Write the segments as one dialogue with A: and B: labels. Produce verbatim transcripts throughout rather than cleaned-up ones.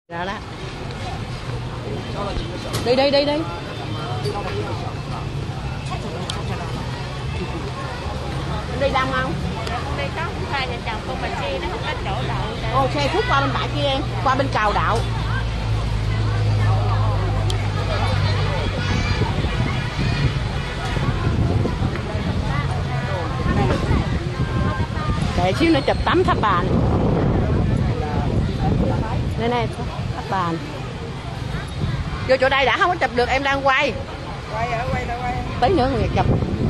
A: Ra đó. Đi đi đi đi. Đi đông không?
B: Đây có hai vợ chồng con bà xe nó không có chỗ đậu.
A: Ô, xe khúc qua bên bãi kia em, qua bên cầu đậu. Để xíu nữa chụp tấm tháp bàn. Đây này, tháp bàn. Vô chỗ đây đã không có chụp được, em đang quay.
B: Quay ở quay đâu quay.
A: Tí nữa người chụp.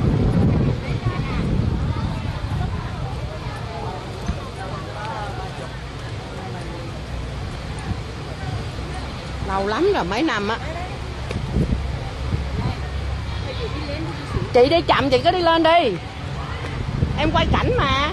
A: Lâu lắm rồi, mấy năm á. Chị đi chậm, chị cứ đi lên đi. Em quay cảnh mà.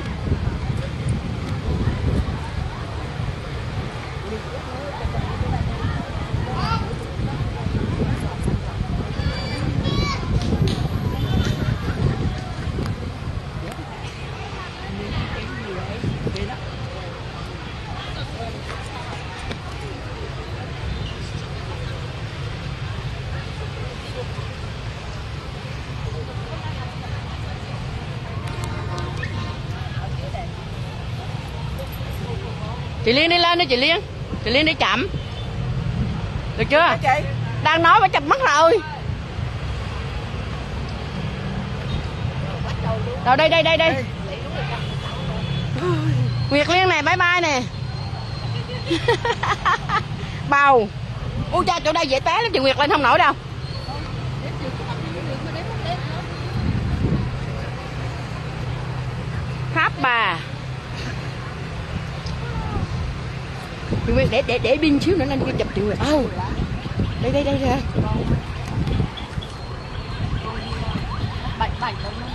A: Chị Liên đi lên đi chị Liên. Chị Liên đi chậm. Được chưa?
B: Chị
A: Đang nói phải chụp mắt rồi. Rồi đây đây đây đây. Nguyệt Liên nè, bye bye nè. Bầu. Ui cha, chỗ đây dễ té lắm, chị Nguyệt lên không nổi đâu. Tháp Bà. Chị Nguyệt để để để pin xíu nữa lên kia chụp chị Nguyệt. Ô. Oh. Đây đây đây kìa. Bạch bạch.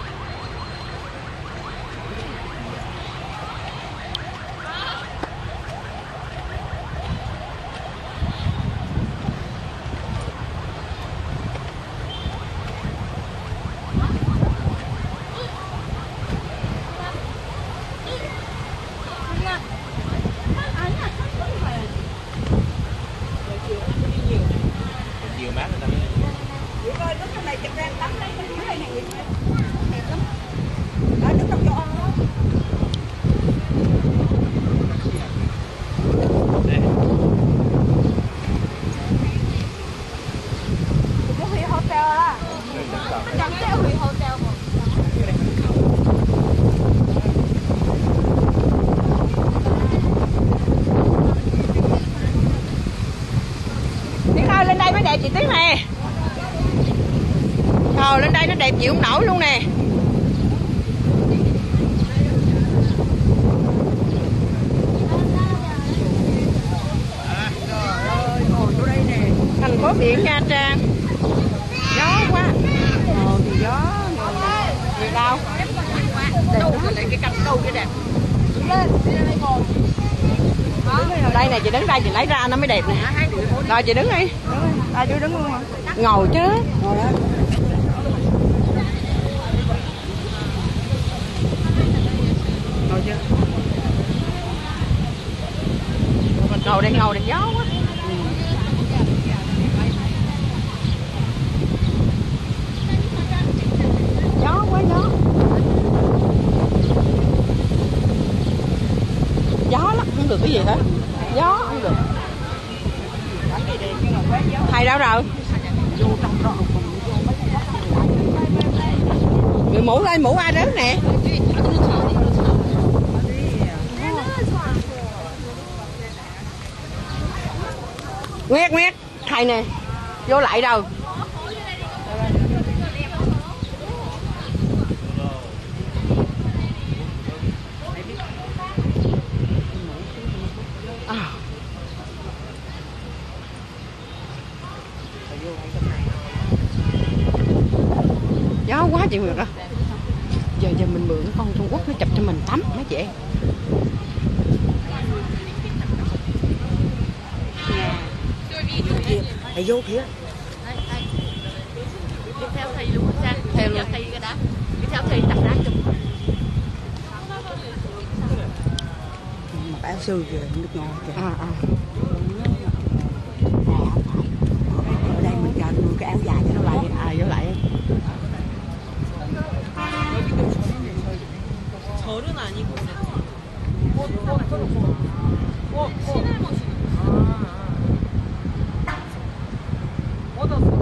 A: Chị Tuyết nè. Trời, lên đây nó đẹp chịu không nổi luôn nè. Thành phố biển Nha Trang. Gió quá. Ờ thì gió. Gì đâu? Đâu lại cái cành đâu cái đẹp. Lên, đây ngồi. Đây này chị đứng đây chị lấy ra nó mới đẹp nè. Rồi chị đứng đi. À, chú đứng luôn hả? Ngồi chứ. Ngồi đó. Ngồi chưa? Mình ngồi đây, ngồi đây gió quá. Gió quá gió. Gió lắm, không được cái gì hết. Gió không được. Thầy đâu rồi? Người mũ lên, mũ ai đến nè. Nguyệt Nguyệt, thầy nè. Vô lại đâu? À. Gió quá chị Nguyệt ơi. Giờ giờ mình mượn con Trung Quốc nó chụp cho mình tắm mấy chị em. Thầy vô kìa.
B: đi theo thầy luôn sao?
A: Theo luôn.
B: Thầy cái đó. Đi theo thầy đặt đá chụp.
C: Mặc áo sư kìa, nước ngon kìa.
A: À, à. 벌은 아니고 꽃, 꽃, 꽃, 꽃, 꽃.
B: 신을 모시는
A: 아, 아. 얻었어.